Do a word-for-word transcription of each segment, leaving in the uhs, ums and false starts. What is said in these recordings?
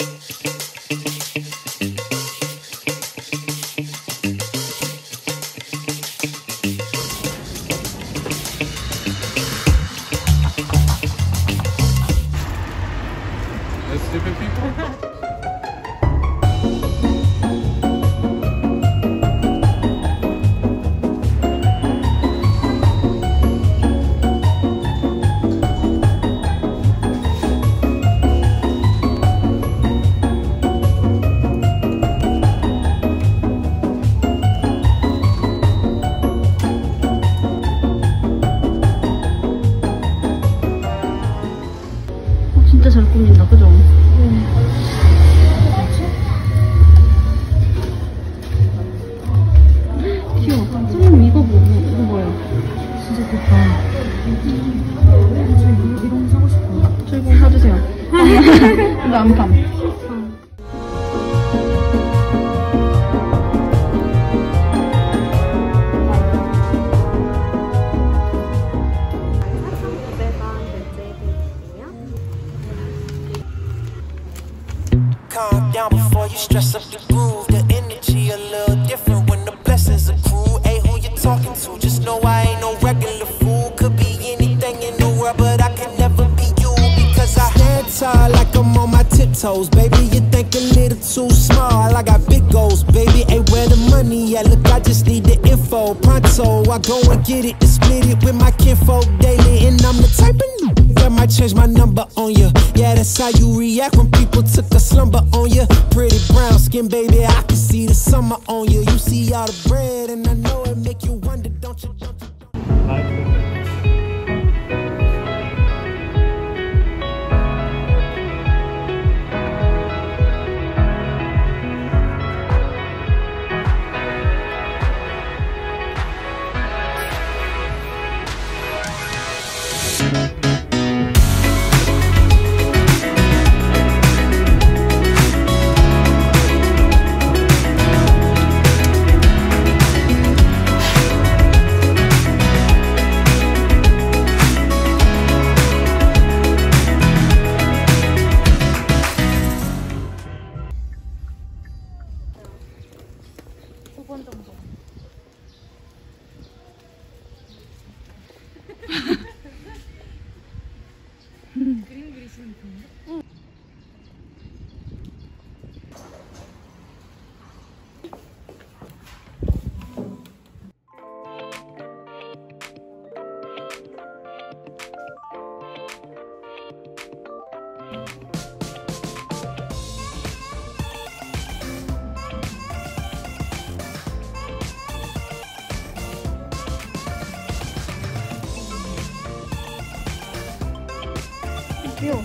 Stupid people? 진짜 잘 꾸민다, 그죠? 응. 귀여워. 선생님 이거 뭐, 이거 뭐예요? 진짜 좋다. 저 이런, 이런 거 사고 싶어요. 저 이거 사주세요. 나 안 팜. Calm down before you stress up the groove. The energy a little different when the blessings accrue. Hey, who you talking to? Just know I ain't no regular fool. Could be anything in the world, but I can never be you. Because I stand tall like I'm on my tiptoes. Baby, you think a little too small. I got big goals, baby. Hey, where the money at? Look, I just need the info. Pronto, I go and get it and split it with my kinfolk daily. And I'm the type of I might change my number on you. Yeah, that's how you react when people took a slumber on you. Pretty brown skin, baby, I can see the summer on you. You see all the bread, and I know it make you wonder, don't you? Don't you? 두 번 정도. 그림 그리시는 분이요? 응. 귀여워.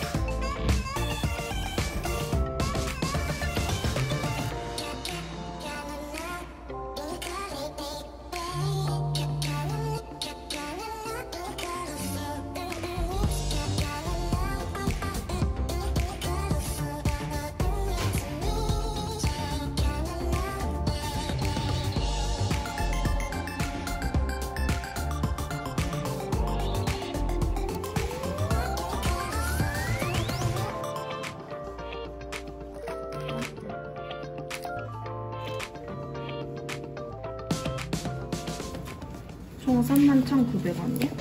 총 삼만 천구백 원이요?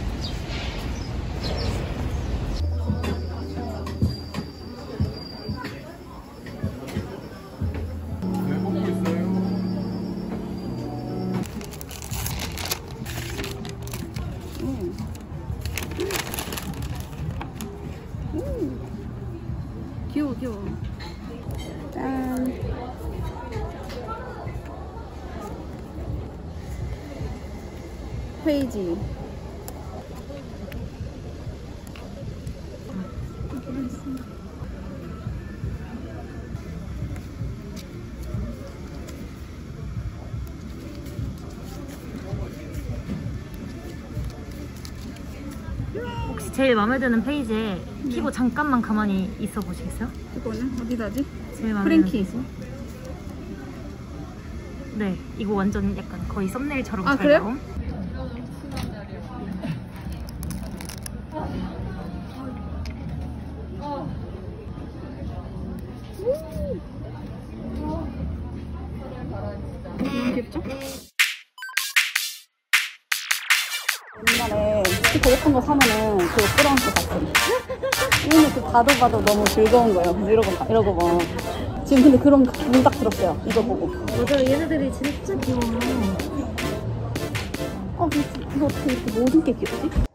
음. 음. 귀여워 귀여워. 짠. 페이지. 혹시 제일 마음에 드는 페이지에 키고 잠깐만 가만히 있어 보시겠어요? 이거는 어디다지? 제일 마음에 프랭키. 드는 페이지? 네, 이거 완전 약간 거의 썸네일처럼 아, 잘 그래요? 나옴. 너무 귀엽죠? 옛날에 스티커 예쁜 거 사면은 그거 뿌려놓고 갔거든요. 이거는 그 봐도 봐도 너무 즐거운 거예요. 그래서 이러고, 봐- 이러고 뭐. 지금 근데 그런 기분 딱 들었어요. 이거 보고. 맞아요. 얘네들이 진짜 귀여워요. 어, 이거 어떻게 이렇게 모든 게 귀엽지?